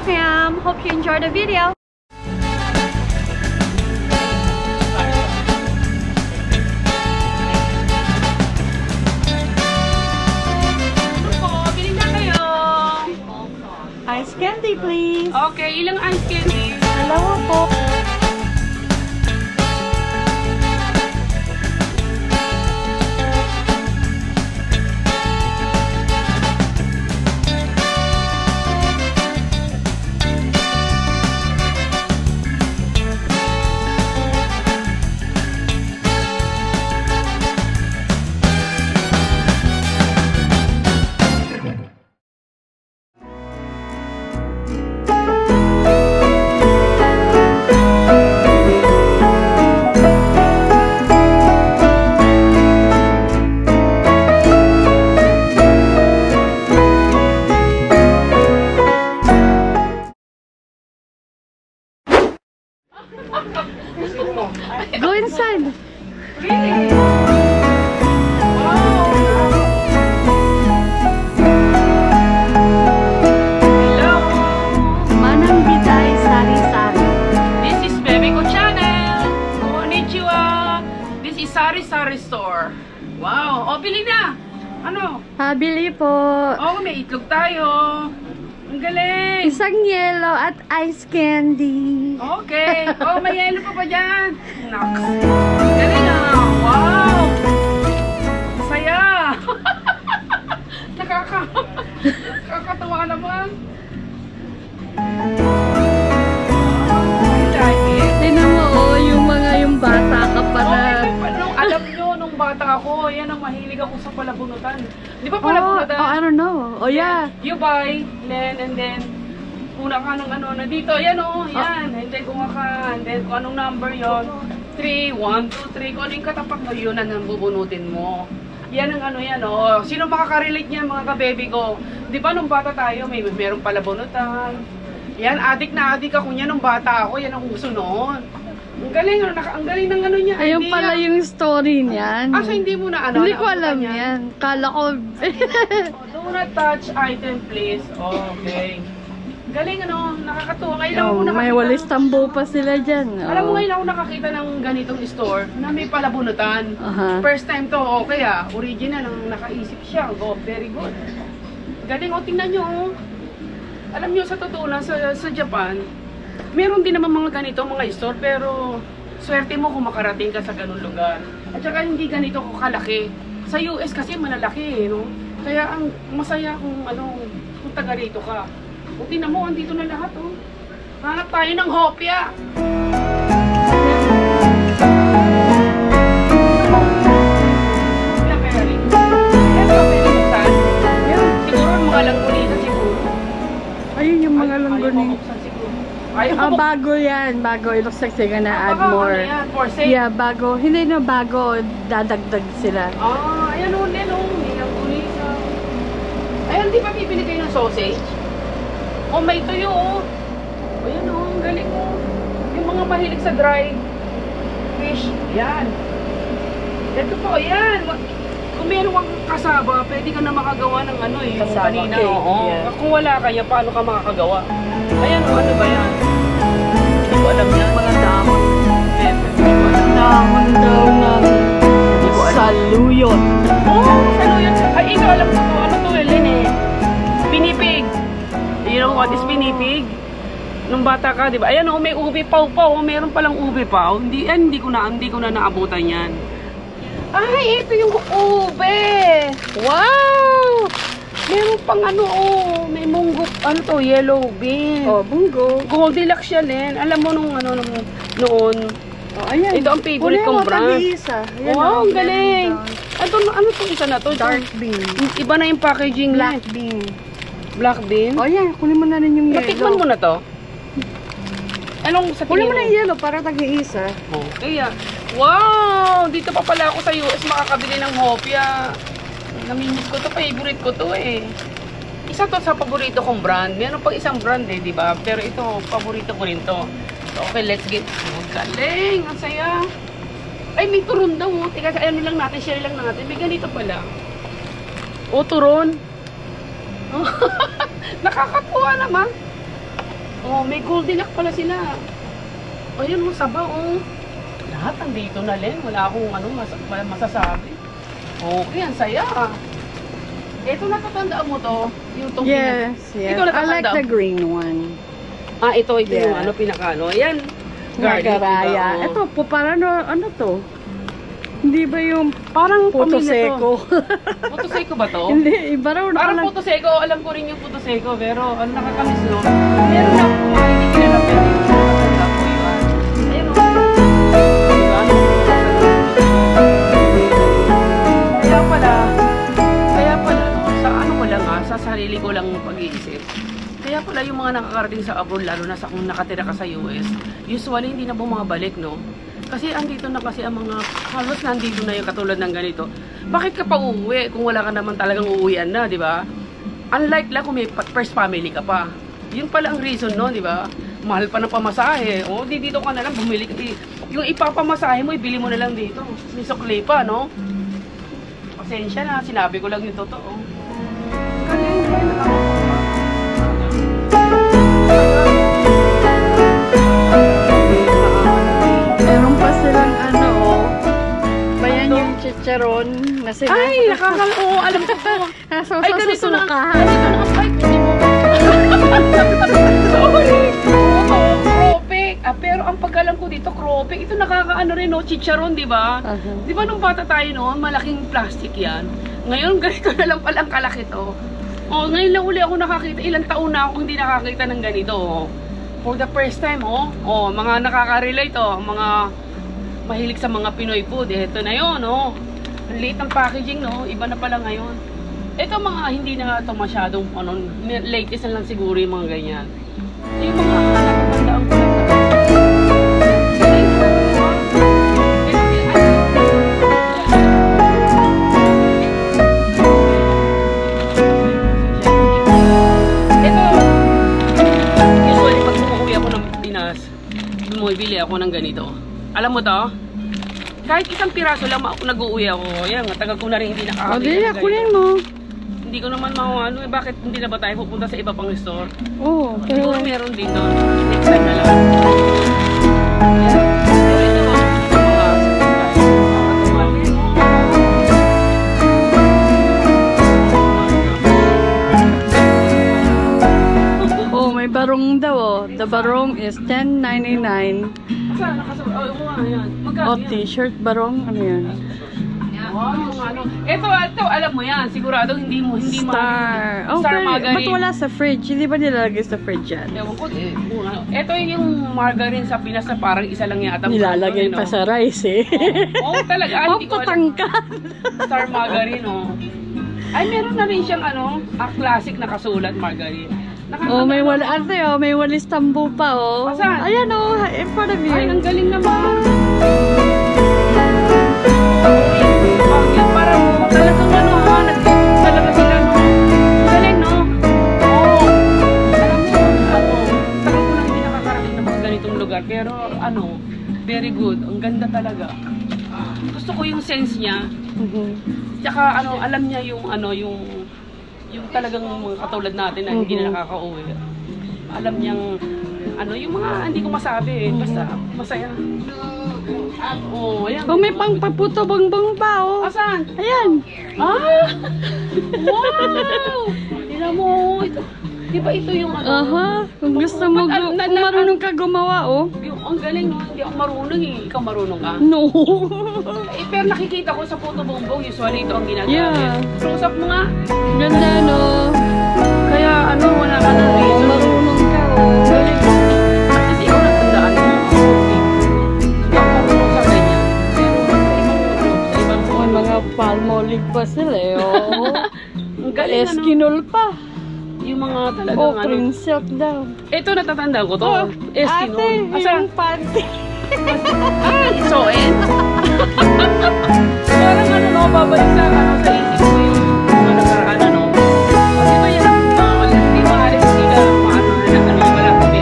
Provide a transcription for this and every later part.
fam! Hope you enjoyed the video. Ice candy, please. Okay, ilang ice candy? Dalawa po. Go inside. Really? Hello. Manang Biday Sari-Sari. This is Bebe Ko Channel. Konnichiwa. This is Sari-Sari Store. Wow. O, bili na. Ano? Pabili po. Oh, may itlog tayo. Ang galing. Isang yellow at ice candy. Okay. Oh, may yelo pa dyan. Naks. Galing ah. Wow. Saya. Nakakatawa naman. Tingnan mo, oh, yung bata ka pa na. Alam nyo, nung bata ako, yan ang mahilig ako sa palabunutan. Di ba palabunutan? Oh, I don't know. Oh, yeah. You buy, and then, una ka ng ano, na dito, yan o, yan. And then, kung ka, and then, kung anong number yon 3, 1, 2, 3, kung ano yung katapak mo, yun ang bubunutin mo. Yan ang ano yan, o. Sino makaka-relate niya, mga ka-baby ko? Di ba, nung bata tayo, merong palabunutan. Yan, adik na adik ako niya nung bata ako, yan ang uso noon. Ang galing, ang galing ng ano niya. Ayun pala yung story niyan. So hindi mo na ano? Hindi ko alam yan. Kala ko. Do not touch item, please. Okay. Galing ano, nakakatuwa. Ngayon ako nakakita. May walis tambo pa sila dyan. Alam mo, ngayon ako nakakita ng ganitong store na may palabunutan. First time to, okay ah. Original, ang nakaisip siya. Go, very good. Galing, o, tingnan nyo. Alam nyo, sa totoo lang, sa Japan, meron din naman mga ganito, mga store, pero swerte mo kung makarating ka sa ganun lugar. At saka hindi ganito kalaki. Sa US kasi malalaki, no? Kaya ang masaya kung kung taga rito ka. Kung tingnan mo, andito na lahat, oh. Hanap tayo ng hopya. Ilang kaya rin? Ilan ka pilimutan? Siguro mga langgunitan siguro. Ayun yung mga langgunin. Bago yan. Bago. It looks like they're gonna add more. For sale? Yeah, bago. Hindi na bago. Dadagdag sila. Ayan o, nilang kulisa. Ayan, di ba bibili kayo ng sausage? O, may tuyo o. Ayan o, ang galing o. Yung mga mahilig sa dry fish. Yan. Ito po, yan. Kung meron kang kasaba, pwede ka na makagawa ng ano eh. Kasaba Kanina, cake. oo. Yeah. Kung wala kaya, paano ka makakagawa? Ayan o, ano ba yan? Hindi ko alam yan. Mga damon. Hindi ko alam. Damon daw ng saluyot. Saluyot. Ay, ito alam ko to. Ano to, Ellen eh? Pinipig. You know what is pinipig? Nung bata ka, di ba? Ayan o, may ubi paw-paw. Meron palang ubi paw. Hindi ko na naabutan yan. Ay, ito yung ube. Wow! Meron pang ano, oh. May munggo, ano to, yellow bean. Oh, bungo. Goldilocks yan, Len. Alam mo nung ano, noon. Oh, ayan. Ito ang favorite kong brand. Wow, ang galing. Ano itong isa na to? Dark bean. Iba na yung packaging. Black bean. Black bean? Oh, yan. Kunin mo na rin yung yellow. Natikman mo na to? Anong sa Kunin tingin mo na yung yellow para tag-iisa. Kaya, wow! Dito pa pala ako sa US makakabili ng hopya. Namimiss ko to, favorite ko to eh. Isa to sa paborito kong brand. Meron pang isang brand eh, di ba? Pero ito, paborito ko rin to. So, okay, let's get. Oh, galing! Ang saya! Ay, may turon daw. Oh. Teka, ano lang natin, share lang natin. May ganito pala. Oh, turon. Nakakatuwa naman. Oh, may golden duck pala sila. Ayun, sabaw, oh. Lahat andito na, Len. Wala akong masasabi. Okay, ang saya. Ito, natatandaan mo to? Yung tong Yes. Ito, I like natatandaan the green one. ito Yeah. yung pinaka. Ayan. Garlic, Nagaraya. diba? Ito po, parang ano to? Hindi ba yung Parang puto pamilya to. seko? Puto seko ba to? Hindi, iba raw na Parang lang. puto seko. Alam ko rin yung puto seko. Pero ano nakakamiss, no? Meron na po mga hindi kilala pero yung nakatanda po yun. Ayun, no? Diba? Kaya pala, no? Sa ano ko lang sa sarili ko lang pag-iisip. Kaya pala yung mga nakakarating sa abroad, lalo na sa kung nakatira ka sa US, usually hindi na bumabalik, no? Kasi andito na kasi ang mga, halos nandito na yung katulad ng ganito. Bakit ka pa uuwi kung wala ka naman talagang uuwian na, di ba? Unlike lang kung may first family ka pa. Yun pala ang reason, no, di ba? Mahal pa ng pamasahe. O, dito ka na lang, bumili ka. Yung ipapamasahe mo, ibili mo na lang dito. May sukli pa, no? Pasensya na, sinabi ko lang yung totoo. Galing, Meron pa silang bayan yung chicharon na sila. ay, oo, alam ko po. Nasa Ay, ganito na. susukahan. Ganito na. Ay, hindi mo. Sorry. Oo, cropek. Pero ang pagkalam ko dito, cropek. Ito nakakaano rin, no? Chicharon, di ba? Di ba nung bata tayo, no? Malaking plastic yan. Ngayon, ganito na lang palang kalaki to. Oh, ngayon lang uli ako nakakita. Ilang taon na ako hindi nakakita ng ganito. Oh. For the first time, mga nakaka-relate, mga mahilig sa mga Pinoy food. Ito na yun, Ang liit ng packaging, Iba na pala ngayon. Ito mga hindi na ito masyadong, latest na lang siguro yung mga ganyan. Yung mga nakatandaan ko lang. Bumibili ako ng ganito. Alam mo to? Kahit isang piraso lang nag-uuwi ako. Yan, matagal ko na rin hindi nakakabili. O, kunin mo. Hindi ko naman bakit hindi na ba tayo pupunta sa iba pang store? Oo, pero Siguro meron dito. Next time na lang. Yan. Pero ito, may barong daw, The barong is $10.99. saan nakasuot? Ayan. Magkano O, yan? t-shirt, barong, ano yan? Wow, ito, alam mo yan. Sigurado hindi mo Star. Oh, Star pero margarine. ba't wala sa fridge? Hindi ba nilalagay sa fridge yan? Ewan ko, ito yung margarine sa Pinas na parang isa lang yata. Nilalagay pa sa rice eh. Oo, talaga. Hindi ko alam. Patangka. Star margarine, Ay, meron na rin siyang classic na kasulat margarine. Oh, may may walis tambo pa, oh. Saan? Ayan, oh, in front of you. Ay, ang galing naman. Parang talagang nag-tip talaga sila, Galing, Oo. Alam mo, tagal ko lang hindi nakakarating ng mga ganitong lugar. Pero, very good. Ang ganda talaga. Gusto ko yung sense niya. Tsaka, alam niya yung talagang mga katulad natin na hindi na nakakauwi. Alam niyang, yung mga hindi ko masabi. Basta, masaya. Ayan. Oh, may pangpaputo bongbong pa, oh. Asan? Ayan. Ah! Wow! Tingnan mo, ito. Di ba ito yung Kung gusto mo, kung marunong ka gumawa, oh. Ang galing, Hindi ako marunong eh. Ikaw marunong ka? No. Pero nakikita ko sa photo bongbong, usually ito ang ginagawa. Yeah. Close up mo nga. Ganda, no? Kaya wala ka ng reason. Marunong ka, oh. Galing. Kasi ikaw natandaan mo. Hindi ako marunong sa ganyan. Pero sa ibang May mga palmolive pa sila, eh, oh. ang galing, Eskinol pa. Yung mga talagang Oh, cream silk daw. Ito natatandaan ko to. Oh, Eskinol. ate, yung panty. Soen? Parang babalik sa sa isip ko yung mga nakaraan, Di ba yan ang hindi maalis sila maano rin ang wala kami.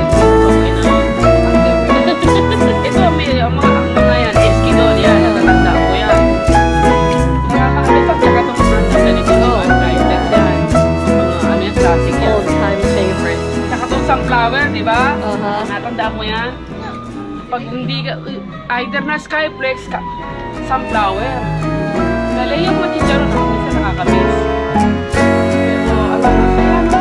Ito, may mga yan, Eskinol yan, natatandaan ko yan. Nakakaalis at saka itong mga ganito naman, kahit yan. Mga yan, classic yan. All-time favorite. Saka itong sunflower, di ba? Natandaan mo yan? Pag hindi ka, either na Skyflex, sunflower. Galing yung matitaro na minsan nakakamiss. Pero alam mo, kaya no?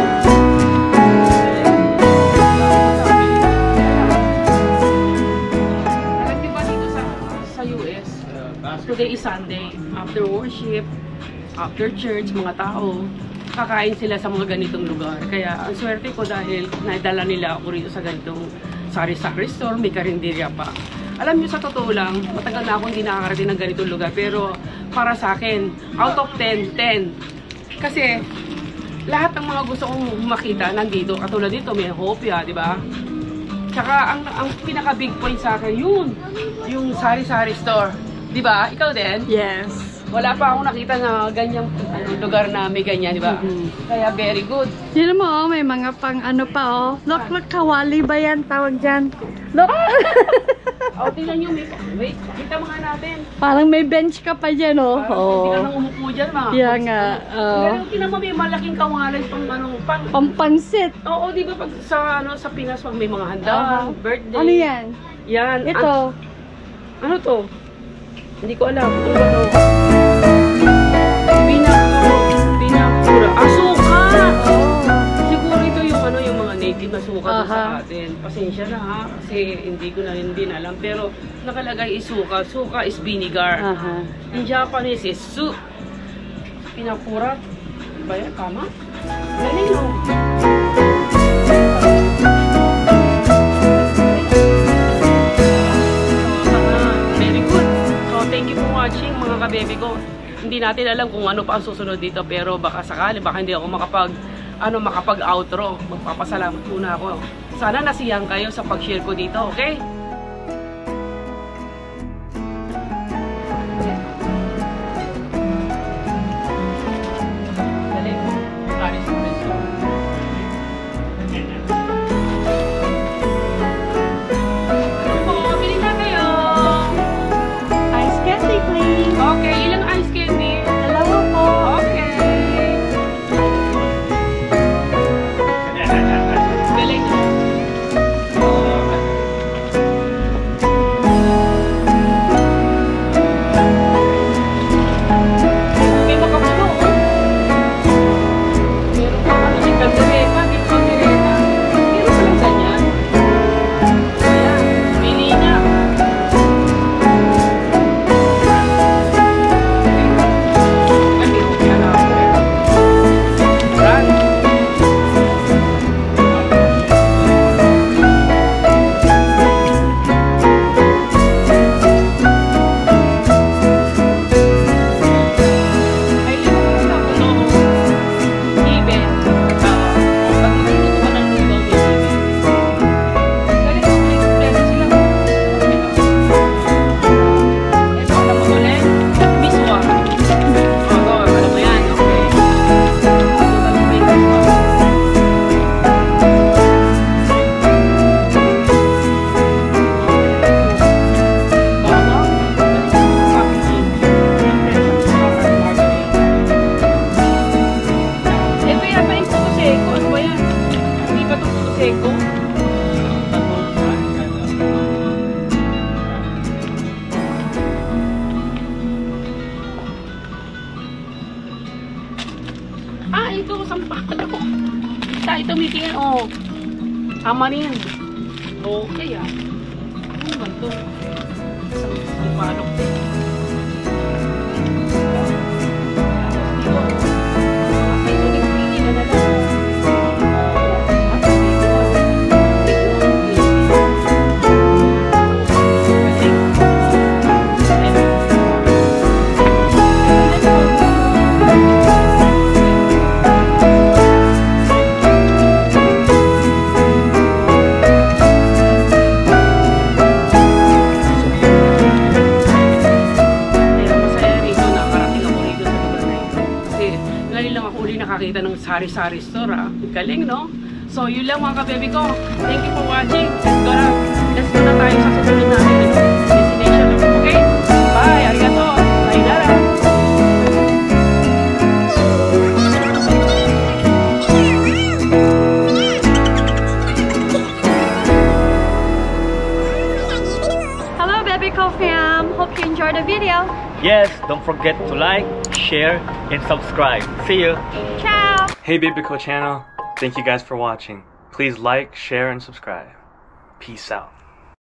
Alam di ba dito sa US, today is Sunday. After worship, after church, mga tao, kakain sila sa mga ganitong lugar. Kaya ang swerte ko dahil naidala nila ako rito sa ganitong sari-sari store, may karinderya pa. Alam niyo, sa totoo lang, matagal na akong hindi nakakarating ng ganitong lugar. Pero para sa akin, out of 10, 10. Kasi lahat ng mga gusto kong makita nandito. Katulad dito, may hopia, di ba? Tsaka ang pinaka-big point sa akin, yun, yung sari-sari store. Di ba? Ikaw din? Yes. Wala pa akong nakita na ganyang lugar na may ganyan, di ba? Kaya very good. Yun mo, oh, may mga pang ano pa, oh. Look, kawali ba yan tawag dyan? Look! O, tingnan nyo, wait, kita mga natin. Parang may bench ka pa dyan, oh. Hindi ka nang umupo dyan, mga. Yeah nga. Pero tingnan mo, may malaking kawalan pang Pampansit. Oo, di ba pag sa Pinas, pag may mga handa, birthday. Ano yan? Yan. Ito. Ano to? Hindi ko alam. Ano ba to? Pinakura. Suka! Siguro ito yung mga native na suka sa atin. Pasensya na ha, kasi hindi ko na hindi alam. Pero nakalagay is suka. Suka is vinegar. In Japanese is soup. Pinakura. Ba yan? Tama? Galing no? Thank you for watching mga kabebe ko. Hindi natin alam kung ano pa ang susunod dito, pero baka sakali, baka hindi ako makapag-outro. Magpapasalamat muna ako. Sana nasiyang kayo sa pag-share ko dito, okay? Okay, ilang ice candy? Dalawa po. Okay. Galing. May makapuno. Meron pa kami yung kaldereta. May kaldereta. Meron pa lang ganyan. Ayan, pili niya. Ito, sampahan ako. Ito, meeting, oh. Amarin. Okay, ah. Ano ba ito? Sampalok. Nakakita ng sari-sari store, ah. Galing, no? So, yun lang mga kabebe ko. Thank you for watching. Let's go na tayo sa susunod natin. Destination lang. Okay? Bye! Arigato! Sayonara! Bebiko fam. Hope you enjoyed the video. Yes, don't forget to like, share, and subscribe. See you. Ciao. Hey Bebiko channel, thank you guys for watching. Please like, share, and subscribe. Peace out.